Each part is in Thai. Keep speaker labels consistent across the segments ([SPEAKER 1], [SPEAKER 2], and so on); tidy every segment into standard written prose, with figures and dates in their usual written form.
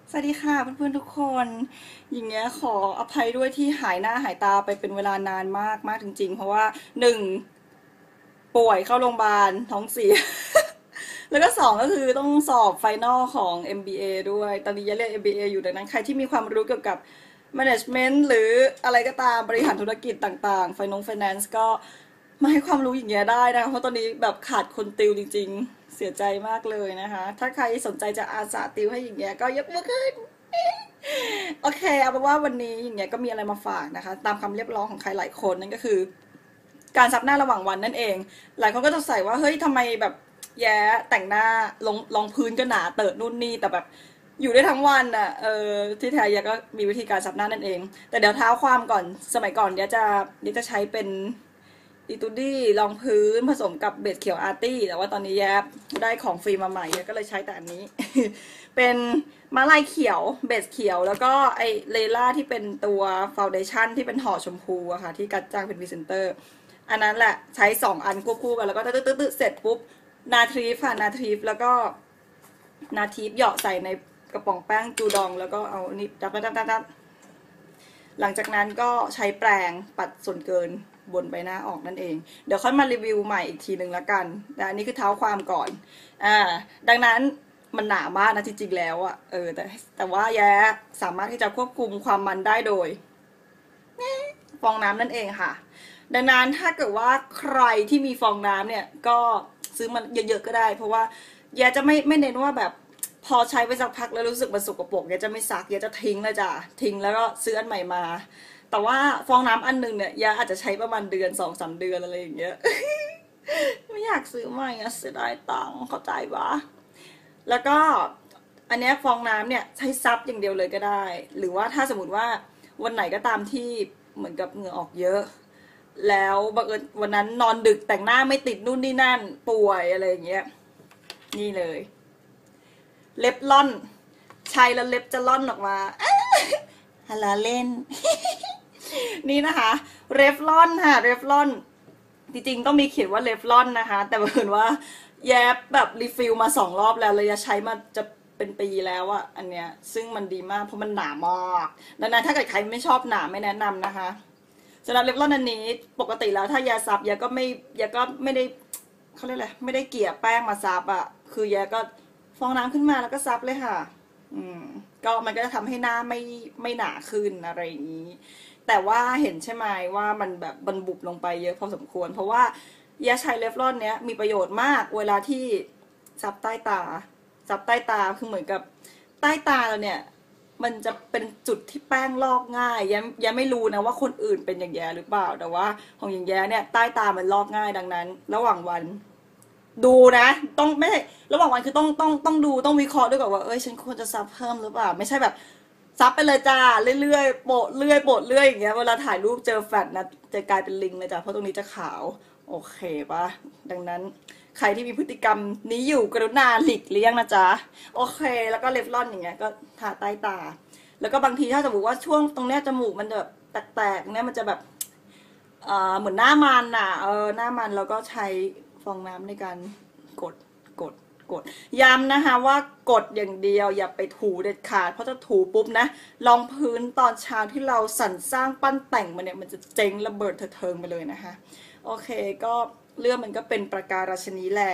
[SPEAKER 1] สวัสดีค่ะเพื่อนๆทุกคนอย่างเงี้ยขออภัยด้วยที่หายหน้าหายตาไปเป็นเวลานานมากมากจริงๆเพราะว่าหนึ่งป่วยเข้าโรงพยาบาลท้องเสียแล้วก็สองก็คือต้องสอบไฟนอลของ MBA ด้วยตอนนี้ยังเรียน MBA อยู่ดังนั้นใครที่มีความรู้เกี่ยวกับ Management หรืออะไรก็ตามบริหารธุรกิจต่างๆ Finance ก็มาให้ความรู้อย่างเงี้ยได้นะคะเพราะตอนนี้แบบขาดคนติวจริงๆเสียใจมากเลยนะคะถ้าใครสนใจจะอาสาติวให้อย่างเงี้ยก็ยกมือขึ้น โอเคเอาเป็นว่าวันนี้อย่างเงี้ยก็มีอะไรมาฝากนะคะตามคำเรียกร้องของใครหลายคนนั่นก็คือการซับหน้าระหว่างวันนั่นเองหลายคนก็จะใส่ว่าเฮ้ยทำไมแบบแย้แต่งหน้าลงพื้นก็หนาเติร์ดนู่นนี่แต่แบบอยู่ได้ทั้งวันอ่ะที่แท้แย้ก็มีวิธีการซับหน้านั่นเองแต่เดี๋ยวเท้าความก่อนสมัยก่อนเดี๋ยวจะใช้เป็นอีตูดี้รองพื้นผสมกับเบสเขียวอาร์ตี้แต่ว่าตอนนี้แย้ได้ของฟรีมาใหม่แย้ก็เลยใช้แต่อันนี้ เป็นมาลายเขียวเบสเขียวแล้วก็ไอเลล่าที่เป็นตัวฟาวเดชั่นที่เป็นห่อชมพูอะค่ะที่กัดจ้างเป็นพรีเซนเตอร์อันนั้นแหละใช้2 อันควบคู่กันแล้วก็ตึ๊ดๆเสร็จปุ๊บนาทรีฟค่ะนาทรีฟแล้วก็นาทรีฟเหยาะใส่ในกระป๋องแป้งจูดองแล้วก็เอานี่ดับหลังจากนั้นก็ใช้แปรงปัดส่วนเกินบนใบหน้าออกนั่นเองเดี๋ยวค่อยมารีวิวใหม่อีกทีหนึ่งละกันแต่อันนี้คือเท้าความก่อนดังนั้นมันหนามากนะจริงๆแล้วอะแต่ว่าแย้สามารถที่จะควบคุมความมันได้โดยฟองน้ำนั่นเองค่ะดังนั้นถ้าเกิดว่าใครที่มีฟองน้ำเนี่ยก็ซื้อมันเยอะๆก็ได้เพราะว่าแย้จะไม่เน้นว่าแบบพอใช้ไปสักพักแล้วรู้สึกมันสกปรกแย้จะไม่ซักแย้จะทิ้งเลยจ้ะทิ้งแล้วก็ซื้ออันใหม่มาแต่ว่าฟองน้ำอันหนึงเนี่ยแย้อาจจะใช้ประมาณเดือน2-3 เดือนอะไรอย่างเงี้ยไม่อยากซื้อใหม่อะเสียดายตังค์เข้าใจปะ แล้วก็อันนี้ฟองน้ำเนี่ยใช้ซับอย่างเดียวเลยก็ได้หรือว่าถ้าสมมติว่าวันไหนก็ตามที่เหมือนกับเหงื่อออกเยอะแล้วบังเอิญวันนั้นนอนดึกแต่งหน้าไม่ติดนู่นนี่นั่นป่วยอะไรอย่างเงี้ยนี่เลยเล็บล่อนใช้แล้วเล็บจะล่อนออกมาฮัลโหลเล่นนี่นะคะเรฟลอนค่ะเรฟลอนจริงๆต้องมีเขียนว่าเรฟลอนนะคะแต่บังเอิญว่าแยบแบบรีฟิลมา2 รอบแล้วเลยจะใช้มาจะเป็นปีแล้วอะอันเนี้ยซึ่งมันดีมากเพราะมันหนามากดังนั้นถ้าเกิดใครไม่ชอบหนาไม่แนะนำนะคะสำหรับเรฟลอนอันนี้ปกติแล้วถ้ายาซับยาก็ไม่ได้เขาเรียกอะไรไม่ได้เกลี่ยแป้งมาซับอะคือยาก็ฟองน้ำขึ้นมาแล้วก็ซับเลยค่ะอืมก็มันก็จะทำให้หน้าไม่หนาขึ้นอะไรอย่างนี้ แต่ว่าเห็นใช่ไหมว่ามันแบบบรรบุบลงไปเยอะพอสมควรเพราะว่ายาชายเลฟลอนเนี้ยมีประโยชน์มากเวลาที่ซับใต้ตาซับใต้ตาคือเหมือนกับใต้ตาเราเนี่ยมันจะเป็นจุดที่แป้งลอกง่ายยังไม่รู้นะว่าคนอื่นเป็นอย่างแย่หรือเปล่าแต่ว่าของอย่างแย่เนี่ยใต้ตามันลอกง่ายดังนั้นระหว่างวันดูนะต้องไม่ระหว่างวันคือต้องดูต้องวิเคราะห์ด้วยก่อนว่าเอ้ยฉันควรจะซับเพิ่มหรือเปล่าไม่ใช่แบบ ซับไปเลยจ้าเรื่อยๆโปะเรื่อยโปะเรื่อยอย่างเงี้ยเวลาถ่ายรูปเจอแฟลชนะจะกลายเป็นลิงเลยจ้ะเพราะตรงนี้จะขาวโอเคปะดังนั้นใครที่มีพฤติกรรมนี้อยู่กรุณาหลีกเลี่ยงนะจ๊ะโอเคแล้วก็เล็บร่อนอย่างเงี้ยก็ทาใต้ตาแล้วก็บางทีถ้าสมมติว่าช่วงตรงเนี้ยจมูกมันแบบแตกๆเนี่ยมันจะแบบเหมือนหน้ามันอ่ะหน้ามันแล้วก็ใช้ฟองน้ำในการกดกดกดย้ำนะคะว่ากดอย่างเดียวอย่าไปถูเด็ดขาดเพราะถ้าถูปุ๊บนะรองพื้นตอนเช้าที่เราสรรสร้างปั้นแต่งมันเนี่ยมันจะเจ๊งระเบิดเถิดเทิงไปเลยนะคะโอเคก็เรื่องมันก็เป็นประการฉนี้แหละ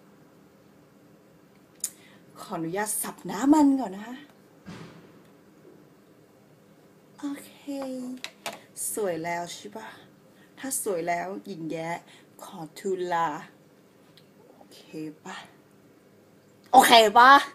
[SPEAKER 1] ขออนุญาตสับน้ำมันก่อนนะคะโอเคสวยแล้วใช่ปะถ้าสวยแล้วหญิงแย้ขอทูลาโอเคปะโอเคปะ